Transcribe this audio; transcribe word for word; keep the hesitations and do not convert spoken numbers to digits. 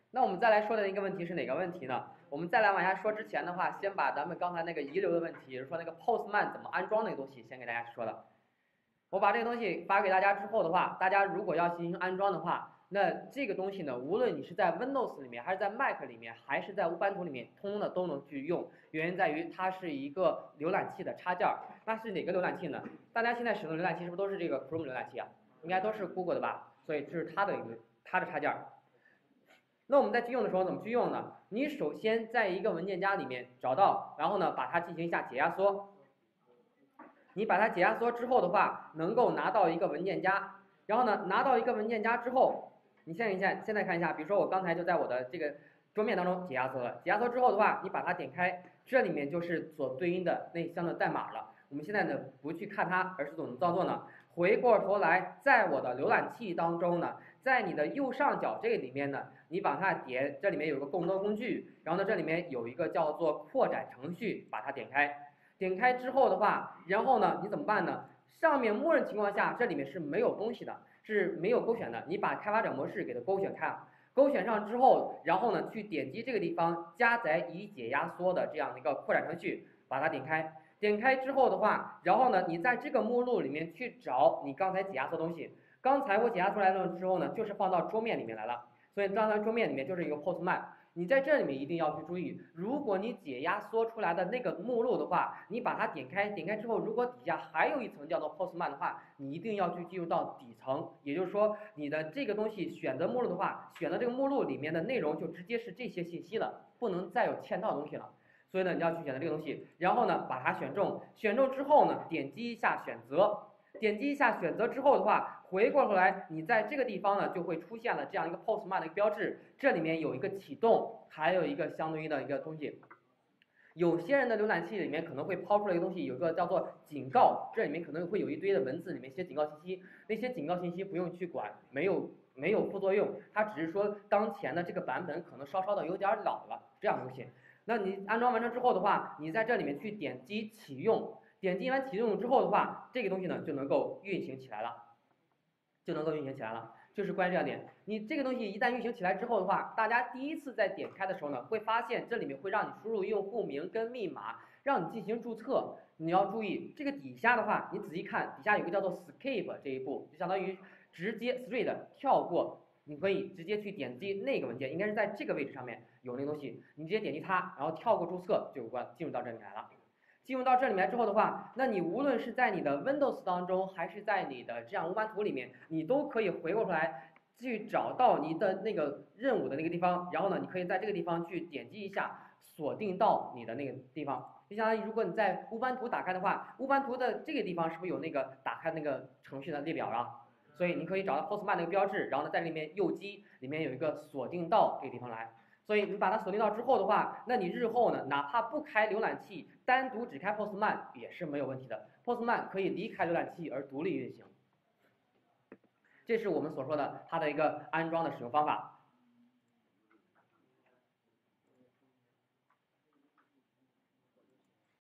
那我们再来说的一个问题是哪个问题呢？我们再来往下说之前的话，先把咱们刚才那个遗留的问题，也就是说那个 Postman 怎么安装那个东西，先给大家说了。我把这个东西发给大家之后的话，大家如果要进行安装的话，那这个东西呢，无论你是在 Windows 里面，还是在 Mac 里面，还是在无版图里面，通通的都能去用。原因在于它是一个浏览器的插件儿。那是哪个浏览器呢？大家现在使用的浏览器是不是都是这个 Chrome 浏览器啊？应该都是 Google 的吧？所以这是它的一个它的插件儿。那我们在去用的时候怎么去用呢？你首先在一个文件夹里面找到，然后呢把它进行一下解压缩。你把它解压缩之后的话，能够拿到一个文件夹，然后呢拿到一个文件夹之后，你现在现在现在看一下，比如说我刚才就在我的这个桌面当中解压缩了，解压缩之后的话，你把它点开，这里面就是所对应的那箱的代码了。我们现在呢不去看它，而是怎么操作呢？回过头来，在我的浏览器当中呢，在你的右上角这个里面呢，你把它点，这里面有个更多工具，然后呢这里面有一个叫做扩展程序，把它点开。点开之后的话，然后呢，你怎么办呢？上面默认情况下，这里面是没有东西的，是没有勾选的。你把开发者模式给它勾选开了，勾选上之后，然后呢，去点击这个地方加载已解压缩的这样的一个扩展程序，把它点开。点开之后的话，然后呢，你在这个目录里面去找你刚才解压缩东西。刚才我解压出来了之后呢，就是放到桌面里面来了，所以刚才桌面里面就是一个 Postman。你在这里面一定要去注意，如果你解压缩出来的那个目录的话，你把它点开，点开之后，如果底下还有一层叫做 Postman 的话，你一定要去进入到底层，也就是说，你的这个东西选择目录的话，选择这个目录里面的内容就直接是这些信息了，不能再有嵌套的东西了。所以呢，你要去选择这个东西，然后呢，把它选中，选中之后呢，点击一下选择。点击一下选择之后的话，回过头来，你在这个地方呢就会出现了这样一个 Postman 的一个标志，这里面有一个启动，还有一个相对应的一个东西。有些人的浏览器里面可能会抛出来一个东西，有一个叫做警告，这里面可能会有一堆的文字，里面写警告信息，那些警告信息不用去管，没有没有副作用，它只是说当前的这个版本可能稍稍的有点老了这样的东西。那你安装完成之后的话，你在这里面去点击启用。点击完启动之后的话，这个东西呢就能够运行起来了，就能够运行起来了。就是关于这两点，你这个东西一旦运行起来之后的话，大家第一次在点开的时候呢，会发现这里面会让你输入用户名跟密码，让你进行注册。你要注意这个底下的话，你仔细看，底下有一个叫做 Skip 这一步，就相当于直接 straight 跳过。你可以直接去点击那个文件，应该是在这个位置上面有那个东西，你直接点击它，然后跳过注册就关进入到这里来了。进入到这里面之后的话，那你无论是在你的 Windows 当中，还是在你的这样无版图里面，你都可以回过头来去找到你的那个任务的那个地方，然后呢，你可以在这个地方去点击一下，锁定到你的那个地方。就相当于如果你在无版图打开的话，无版图的这个地方是不是有那个打开那个程序的列表啊？所以你可以找到 Postman 那个标志，然后呢，在里面右击里面有一个锁定到这个地方来。所以你把它锁定到之后的话，那你日后呢，哪怕不开浏览器，单独只开 Postman 也是没有问题的。Postman 可以离开浏览器而独立运行。这是我们所说的它的一个安装的使用方法。